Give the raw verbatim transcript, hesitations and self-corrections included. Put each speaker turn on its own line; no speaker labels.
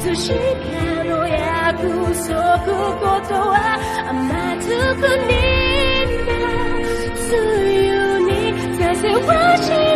つしかの約束ことは甘つくにな梅雨にさせわし